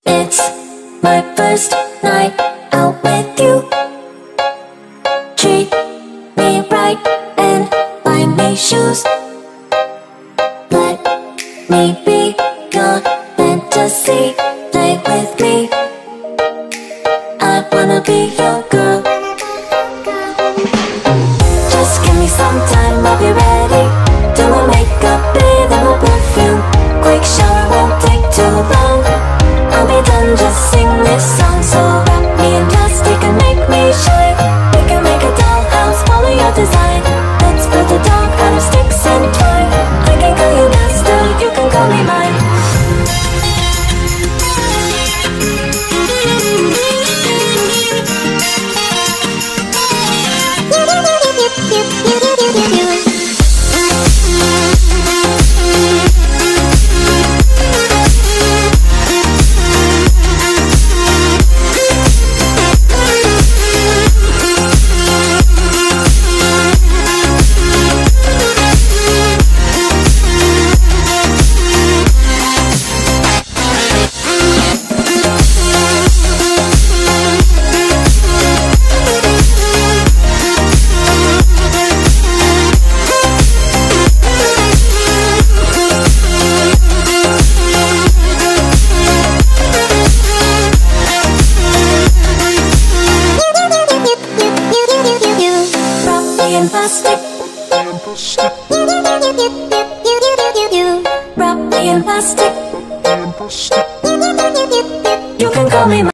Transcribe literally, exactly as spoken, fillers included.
It's my first night out with you. Treat me right and buy me shoes. Let me be your fantasy. Play with me. I wanna be your girl. Just give me some time, I'll be ready. Do my makeup, bathe in my perfume. Quick shower won't take too long. I'll be done, just sing this song. So wrap me in plastic and make me shine. We can make a dollhouse, follow your design. Let's build a dog out of sticks and twine. I can call you master, you can call me mine. In plastic, wrap me in plastic. You can call me